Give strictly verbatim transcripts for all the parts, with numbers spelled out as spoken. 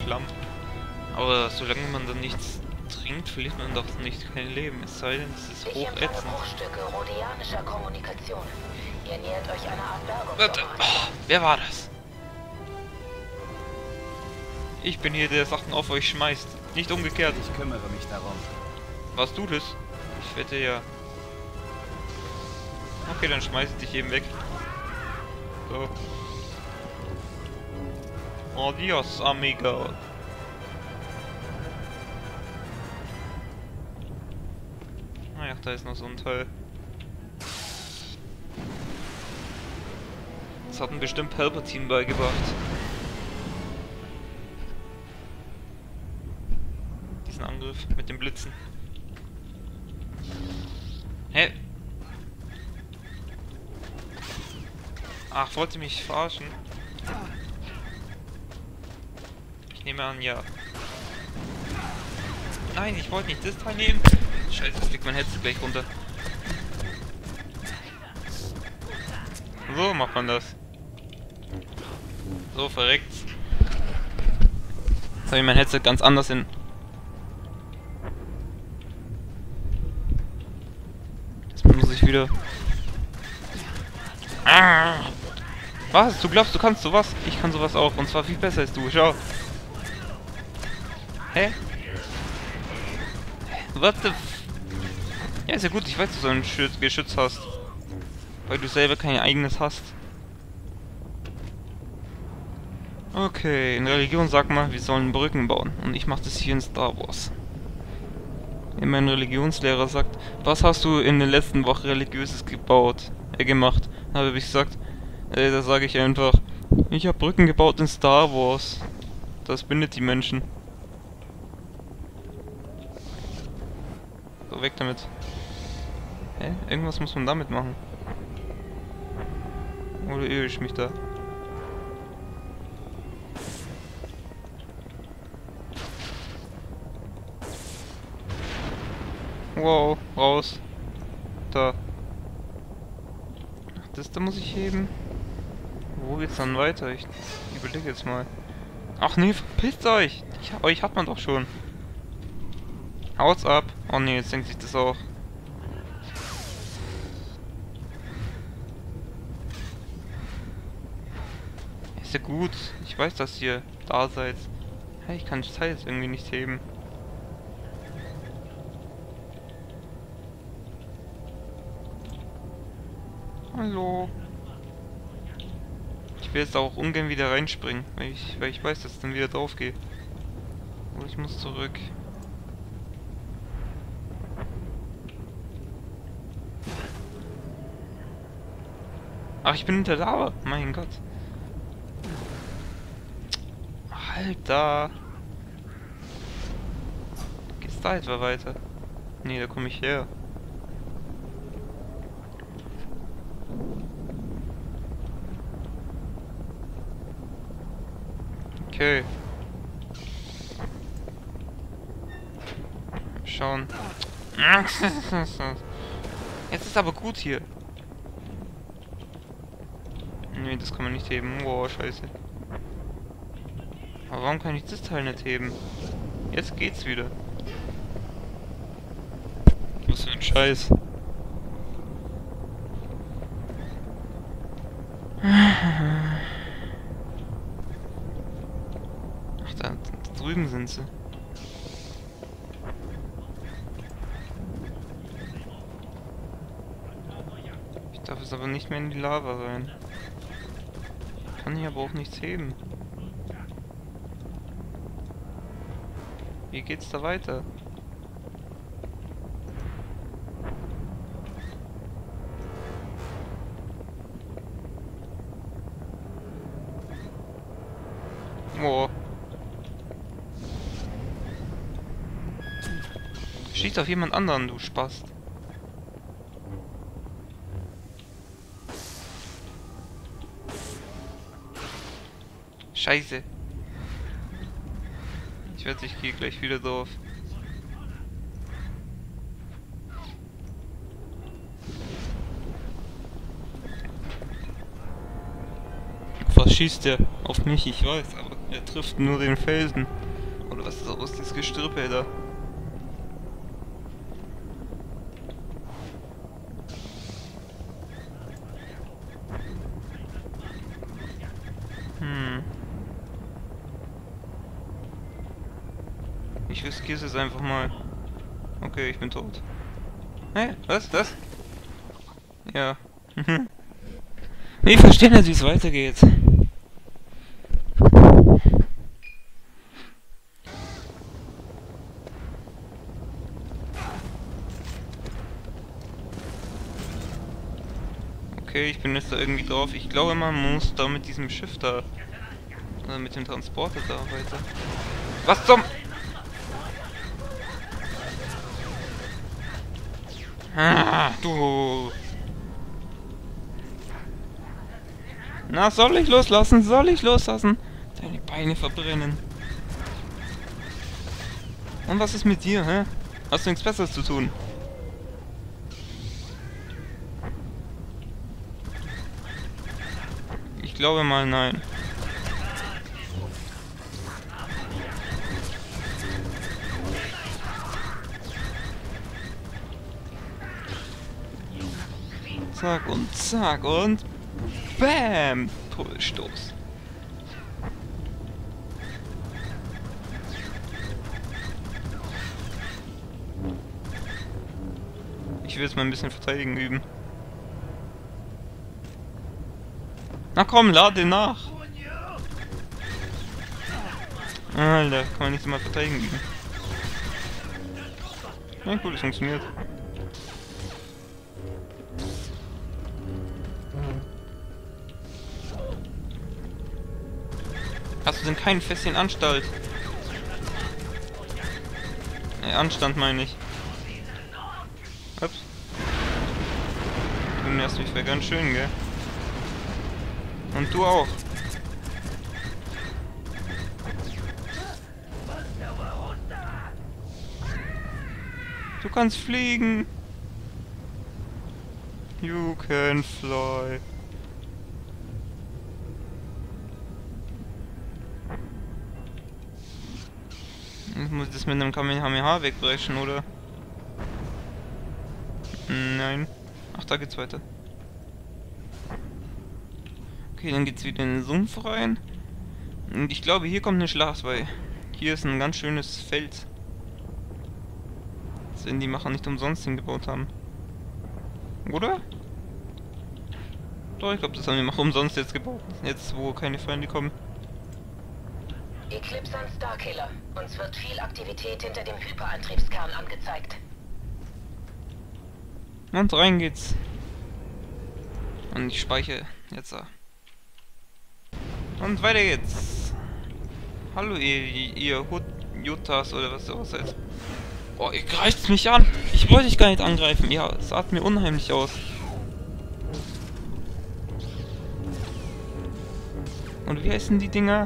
Schlamm. Aber solange man dann nichts trinkt, verliert man doch nicht kein Leben. Es sei denn, es ist Ich empfange hochätzend. Bruchstücke rhodianischer Kommunikation. Ihr nähert euch einer Art Warte, Bergung. oh, wer war das? Ich bin hier, der Sachen auf euch schmeißt. Nicht umgekehrt. Ich kümmere mich darum. Warst du das? Ich wette ja. Okay, dann schmeiß ich dich eben weg. So. Adios, amigo. Ah ja, da ist noch so ein Teil. Das hat ihm bestimmt Palpatine beigebracht. Diesen Angriff mit den Blitzen. Hä? Ach, wollte mich verarschen? Ich nehme an, ja. Nein, ich wollte nicht das Teil nehmen. Scheiße, jetzt fliegt mein Headset gleich runter. So macht man das. So, verreckt. Jetzt habe ich mein Headset ganz anders hin. Jetzt muss ich wieder... Ah! Was? Du glaubst, du kannst sowas? Ich kann sowas auch. Und zwar viel besser als du. Schau. Hä? What the f... Ja, ist ja gut. Ich weiß, dass du so ein Schütz Geschütz hast. Weil du selber kein eigenes hast. Okay, in Religion sag mal, wir sollen Brücken bauen. Und ich mach das hier in Star Wars. Wenn mein Religionslehrer sagt, was hast du in der letzten Woche Religiöses gebaut, äh, gemacht? Dann habe ich gesagt, äh, da sage ich einfach, ich habe Brücken gebaut in Star Wars. Das bindet die Menschen. So, weg damit. Hä? Irgendwas muss man damit machen. Oder irre ich mich da? Wow, raus. Da. Ach, das da muss ich heben. Wo geht's dann weiter? Ich überlege jetzt mal. Ach nee, verpisst euch! Ich, euch hat man doch schon. Haut's ab. Oh nee, jetzt denkt sich das auch. Ist ja gut. Ich weiß, dass ihr da seid. Hey, ich kann das Teil jetzt irgendwie nicht heben. Hallo. Ich will jetzt auch ungern wieder reinspringen, weil ich, weil ich weiß, dass ich dann wieder drauf gehe. Aber ich muss zurück. Ach, ich bin hinter Lava. Mein Gott. Halt da. Geht's da etwa weiter? Nee, da komme ich her. Okay. Schauen. Jetzt ist aber gut hier. Nee, das kann man nicht heben. Wow, scheiße. Aber warum kann ich das Teil nicht heben? Jetzt geht's wieder. Was für ein Scheiß. Ach, da, da drüben sind sie. Ich darf es aber nicht mehr in die Lava rein. Ich kann hier aber auch nichts heben. Wie geht's da weiter? Oh. Schieß auf jemand anderen, du Spast. Scheiße. Ich werde, ich gehe gleich wieder drauf. Was schießt der? Auf mich, ich weiß, aber... Er trifft nur den Felsen. Oder was ist aus dieses Gestrüppe da? Hm. Ich riskiere es jetzt einfach mal. Okay, ich bin tot. Hä? Was? Was? Ja. Wir verstehen jetzt, wie es weitergeht. Okay, ich bin jetzt da irgendwie drauf. Ich glaube, man muss da mit diesem Schiff da... Oder mit dem Transporter da weiter. Was zum... Ah, du... Na, soll ich loslassen? Soll ich loslassen? Deine Beine verbrennen. Und was ist mit dir, hä? Hast du nichts Besseres zu tun? Ich glaube mal, nein. Zack und zack und... Bam! Todesstoß. Ich will jetzt mal ein bisschen verteidigen üben. Na komm, lade nach! Alter, kann man nicht mal verteidigen üben. Ja, cool, das funktioniert. Hast du denn kein Fässchen Anstalt? Äh, Anstand meine ich. Ups. Du nervst mich wäre ganz schön, gell? Und du auch. Du kannst fliegen. You can fly. Ich muss das mit einem Kamehameha wegbrechen, oder? Nein. Ach, da geht's weiter. Okay, dann geht's wieder in den Sumpf rein. Und ich glaube, hier kommt eine Schlacht, weil hier ist ein ganz schönes Feld. Das werden die Macher nicht umsonst hingebaut haben. Oder? Doch, ich glaube, das haben die Macher umsonst jetzt gebaut. Jetzt, wo keine Feinde kommen. Eclipse an Starkiller. Uns wird viel Aktivität hinter dem Hyperantriebskern angezeigt. Und rein geht's. Und ich speichere jetzt. Und weiter geht's. Hallo ihr, ihr Hut Jutas oder was sowas heißt. Oh, ihr greift mich an. Ich wollte dich gar nicht angreifen. Ja, es sah mir unheimlich aus. Und wie heißen die Dinger?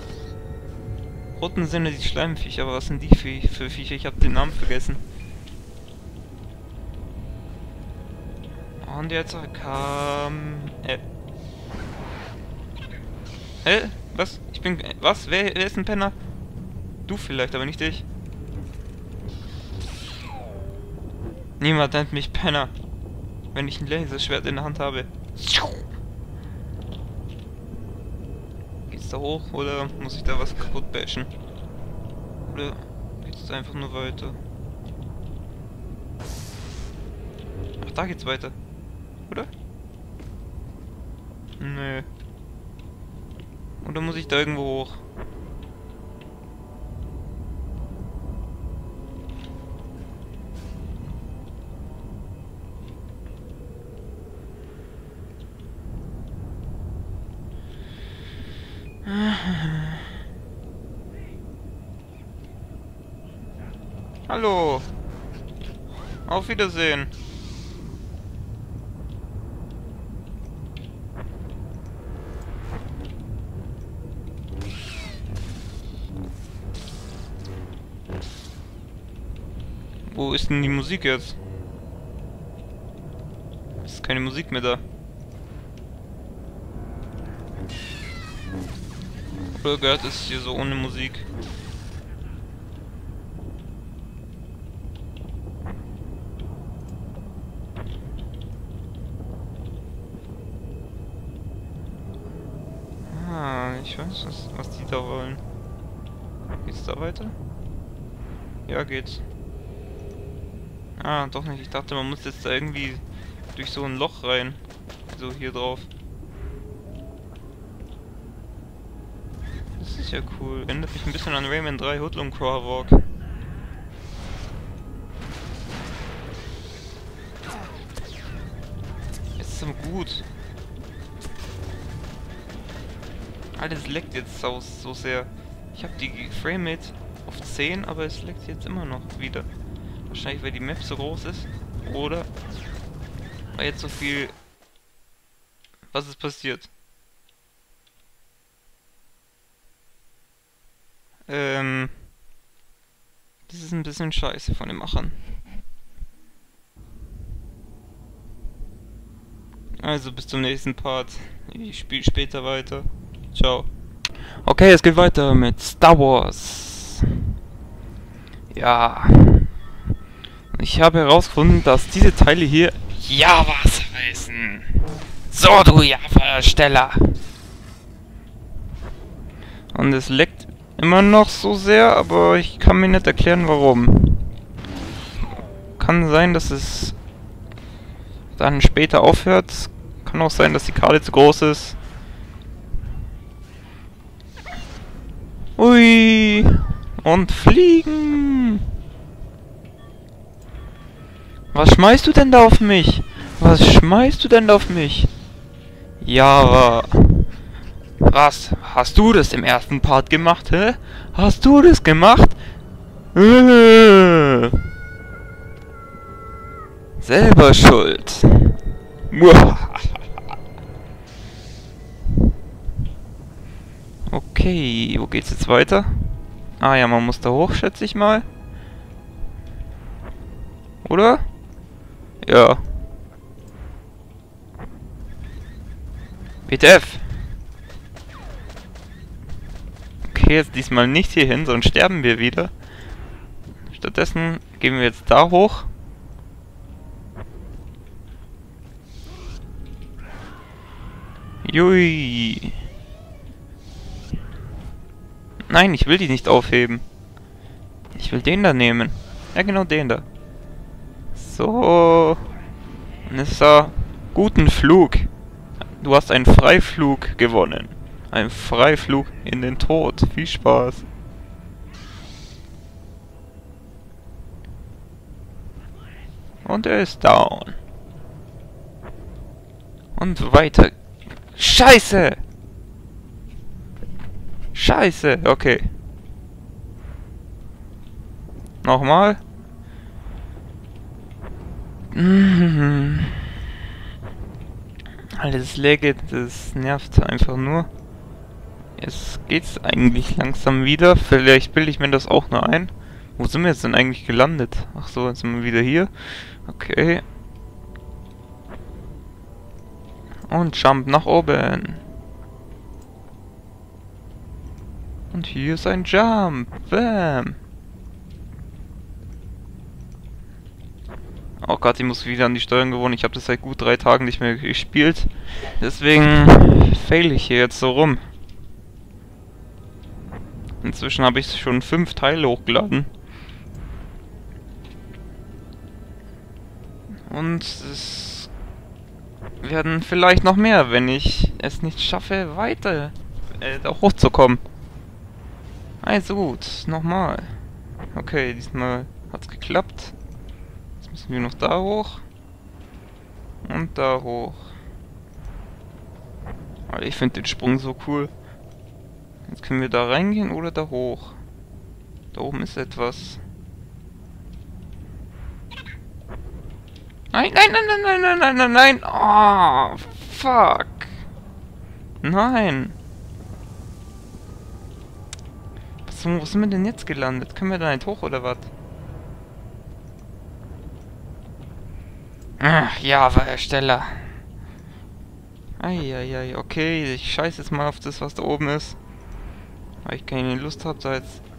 Roten sind ja die Schleimviecher, aber was sind die für, für Viecher? Ich habe den Namen vergessen. Und jetzt kam... Äh. Hä? Was? Ich bin... Was? Wer, wer ist ein Penner? Du vielleicht, aber nicht ich. Niemand nennt mich Penner, wenn ich ein Laserschwert in der Hand habe. Geht's da hoch oder muss ich da was kaputt bashen? Oder geht's einfach nur weiter? Ach, da geht's weiter. Oder? Nö. Oder muss ich da irgendwo hoch? Hallo. Auf Wiedersehen. Wo ist denn die Musik jetzt? Ist keine Musik mehr da. Oder gehört es hier so ohne Musik? Ah, ich weiß, was, was die da wollen. Geht's da weiter? Ja, geht's. Ah, doch nicht. Ich dachte, man muss jetzt da irgendwie durch so ein Loch rein. So hier drauf. Das ist ja cool. Erinnert mich ein bisschen an Rayman drei Hoodlum Crawwalk. Es ist aber gut. Alles leckt jetzt so, so sehr. Ich habe die Framerate auf zehn, aber es leckt jetzt immer noch wieder. Wahrscheinlich, weil die Map so groß ist. Oder weil jetzt so viel... Was ist passiert? Ähm... Das ist ein bisschen scheiße von den Machern. Also bis zum nächsten Part. Ich spiele später weiter. Ciao. Okay, es geht weiter mit Star Wars. Ja. Ich habe herausgefunden, dass diese Teile hier Javas heißen. So, du Java-Ersteller. Und es leckt immer noch so sehr, aber ich kann mir nicht erklären, warum. Kann sein, dass es dann später aufhört. Kann auch sein, dass die Karte zu groß ist. Ui. Und fliegen. Was schmeißt du denn da auf mich? Was schmeißt du denn da auf mich? Java. Was? Hast du das im ersten Part gemacht, hä? Hast du das gemacht? Äh. Selber schuld. Okay, wo geht's jetzt weiter? Ah ja, man muss da hoch, schätze ich mal. Oder? Ja. Bitte F. Okay, jetzt diesmal nicht hier hin, sonst sterben wir wieder. Stattdessen gehen wir jetzt da hoch. Jui. Nein, ich will die nicht aufheben. Ich will den da nehmen. Ja, genau den da. So. Nissa, guten Flug. Du hast einen Freiflug gewonnen. Ein Freiflug in den Tod. Viel Spaß. Und er ist down. Und weiter. Scheiße! Scheiße! Okay. Nochmal. Mhm. Alles laggt, das nervt einfach nur. Jetzt geht's eigentlich langsam wieder. Vielleicht bilde ich mir das auch nur ein. Wo sind wir jetzt denn eigentlich gelandet? Ach so, jetzt sind wir wieder hier. Okay. Und Jump nach oben. Und hier ist ein Jump. Bam. Oh Gott, ich muss wieder an die Steuerung gewöhnen. Ich habe das seit gut drei Tagen nicht mehr gespielt. Deswegen fail ich hier jetzt so rum. Inzwischen habe ich schon fünf Teile hochgeladen. Und es werden vielleicht noch mehr, wenn ich es nicht schaffe, weiter äh, da hochzukommen. Also gut, nochmal. Okay, diesmal hat's geklappt. Jetzt müssen wir noch da hoch. Und da hoch. Alter, ich finde den Sprung so cool. Jetzt können wir da reingehen oder da hoch. Da oben ist etwas. Nein, nein, nein, nein, nein, nein, nein, nein, nein. Oh, fuck. Nein. Was, wo sind wir denn jetzt gelandet? Können wir da nicht hoch oder was? Ach, Java-Ersteller. Eieiei, okay, ich scheiß jetzt mal auf das, was da oben ist. weil ich keine Lust habe, da jetzt